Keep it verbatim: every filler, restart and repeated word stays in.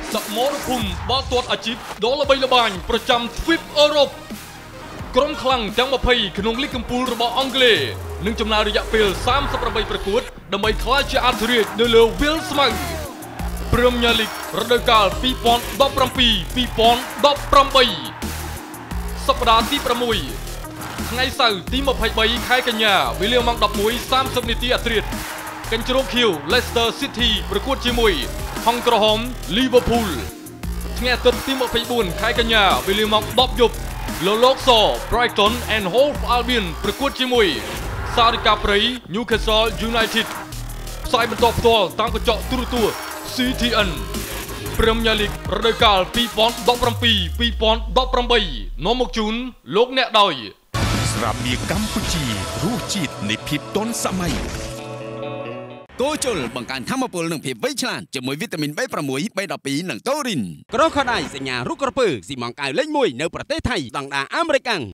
សមរភូមិបាល់ទាត់អាជីពដ៏ល្បីល្បាញប្រចាំទ្វីបអឺរ៉ុបក្រុមខ្លាំងទាំងยี่สิบក្នុងលីកកំពូលរបស់អង់គ្លេសនឹងចំណាយរយៈពេលសាមសិបប្រាំបីប្រកួតដើម្បីក្លាយជាអធិរាជនៅលើវាលស្មៅ Premier League រដូវកាលពីរពាន់ដប់ប្រាំពីរ ពីរពាន់ដប់ប្រាំបី សប្តាហ៍ទីប្រាំមួយ ថ្ងៃសៅរ៍ទីยี่สิบสามខែកញ្ញាវេលាម៉ោងដប់មួយសាមសិបនាទីអធ្រាត្រកញ្ជ្រោងខៀវ Leicester City ប្រកួតជាមួយហង្សក្រហម Liverpool ថ្ងៃអាទិត្យទីยี่สิบสี่ខែកញ្ញាវេលាម៉ោងដប់យប់លលោកស Brighton and Hove Albion ប្រកួតជាមួយសារិកាព្រៃ Newcastle United ផ្សាយបន្តផ្ទាល់តាមកញ្ចក់ទូរទស្សន៍ ซี ที เอ็น Premier League រដូវកាលពីរពាន់ដប់ប្រាំពីរ ពីរពាន់ដប់ប្រាំបី នាំមកជូនលោកអ្នកដោយស្រាបៀរកម្ពុជារសជាតិនៃភាពទាន់សម័យតូជុលបង្កើនធម៌ពលនិងភាពវៃឆ្លាតជាមួយវីតាមីន B 6 B ដប់ពីរ និងតូរីនក្រខដៃសញ្ញារុកក្រពើស៊ីម៉ងកៅលេខមួយនៅប្រទេសថៃដងដាអាមេរិកាំង